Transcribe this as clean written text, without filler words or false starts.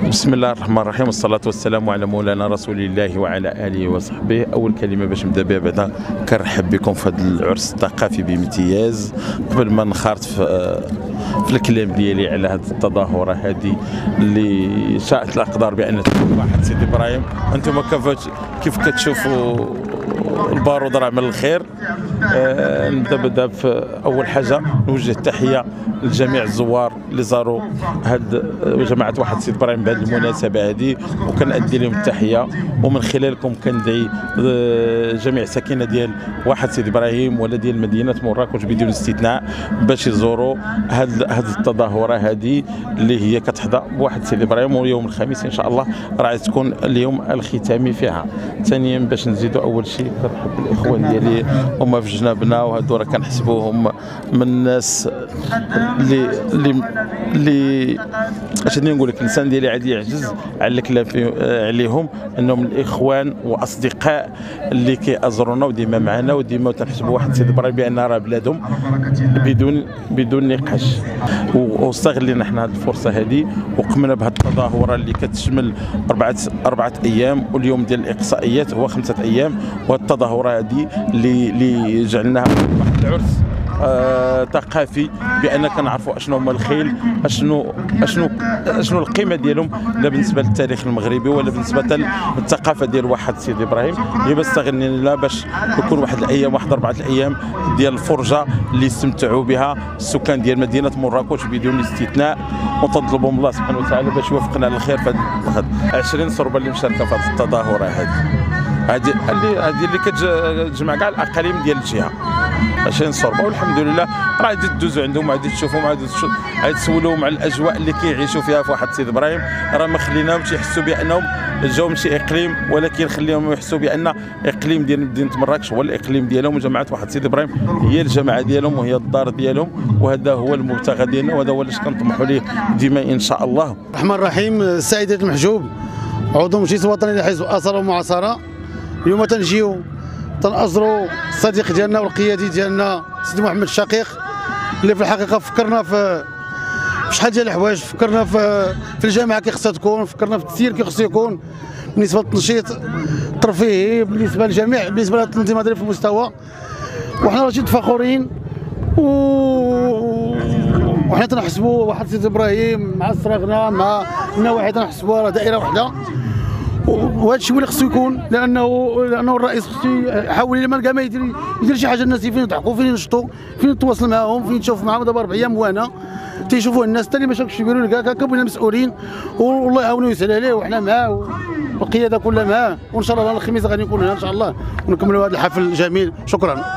بسم الله الرحمن الرحيم، والصلاة والسلام على مولانا رسول الله وعلى آله وصحبه. أول كلمة باش نبدا بها بعدا كنرحب بكم في هذا العرس الثقافي بامتياز. قبل ما نخرط في الكلام ديالي على هذه التظاهرة هذه اللي شاءت الأقدار بأن تكون واحد سيدي إبراهيم، أنتم كيف كتشوفوا البارود راه من الخير. نبدا في اول حاجه نوجه التحيه لجميع الزوار اللي زاروا هاد جماعه واحد سيدي ابراهيم بهذه المناسبه هذه، وكنأدي لهم التحيه. ومن خلالكم كندعي جميع ساكنه ديال واحد سيدي ابراهيم ولا ديال مدينه مراكش بدون استثناء باش يزوروا هاد التظاهره هذه اللي هي كتحظى بواحد سيدي ابراهيم. ويوم الخميس ان شاء الله راه تكون اليوم الختامي فيها. ثانيا باش نزيدوا اول شيء كنرحب بالاخوان ديالي هما في جنابنا، وهادو راه كنحسبوهم من الناس اللي اش نقول لك، الانسان ديالي عادي يعجز على الكلام عليهم، انهم الاخوان واصدقاء اللي كيأزرونا وديما معنا وديما تنحسبوا واحد سيدي ابراهيم بان راه بلادهم بدون نقاش. واستغلينا حنا هذه الفرصه هذه وقمنا بهذه التظاهره اللي كتشمل اربعه ايام، واليوم ديال الاقصائيات هو 5 ايام. وهذه التظاهره هذه اللي جعلناها واحد العرس ثقافي، بان كنعرفوا اشنو هما الخيل، اشنو القيمه ديالهم، لا بالنسبه للتاريخ المغربي ولا بالنسبه للثقافه ديال واحد سيدي ابراهيم. هي باش استغلنا باش يكون واحد الايام، واحد 4 ايام ديال الفرجه اللي يستمتعوا بها السكان ديال مدينه مراكش بدون استثناء. وتطلبوا من الله سبحانه وتعالى باش يوفقنا للخير في هذا 20 صربه اللي مشاركه في هذه التظاهره هذه اللي كتجمع كاع الاقاليم ديال الجهه 20 صربه. والحمد لله راه غادي تدوزوا عندهم، غادي تشوفوهم، غادي تسولوهم على الاجواء اللي كيعيشوا فيها في واحد سيدي ابراهيم. راه ما خليناهمش يحسوا بانهم جاوا من شي اقليم، ولكن خليهم يحسوا بان اقليم ديال مدينه مراكش هو الاقليم ديالهم، وجماعه واحد سيدي ابراهيم هي الجماعه ديالهم وهي الدار ديالهم. وهذا هو المبتغى ديالنا، وهذا هو اللي كنطمحوا ليه ديما ان شاء الله. الرحمن الرحيم. السيد المحجوب عضو مجلس الوطني لحزب اثار ومعاصره. اليوم تنجيو تنأزروا الصديق ديالنا والقيادي ديالنا سيدي محمد الشقيق، اللي في الحقيقه فكرنا في شحال ديال الحوايج. فكرنا في الجامعه كي خصها تكون، فكرنا في التسيير كي خصو يكون بالنسبه للتنشيط الترفيهي، بالنسبه للجميع، بالنسبه للتنظيم في المستوى. وحنا راه فخورين وحنا تنحسبوا واحد سيدي ابراهيم مع الصراغنه مع النواحي، تنحسبوها راه دائره واحده. وهذا الشيء هو اللي خصو يكون، لانه الرئيس خصو يحاول لما لقى ما يدير شي حاجه الناس فين يضحكوا، فين ينشطوا، فين يتواصل معاهم، فين يتشوف معاهم. دابا 4 ايام وانا تيشوفوه الناس حتى اللي ما شافوش يقولوا لك هكا بغينا مسؤولين، والله يعاونوا ويسهل عليه، وحنا معاه والقياده كلها معاه. وان شاء الله الخميس غادي نكون هنا ان شاء الله ونكملوا هذا الحفل الجميل. شكرا.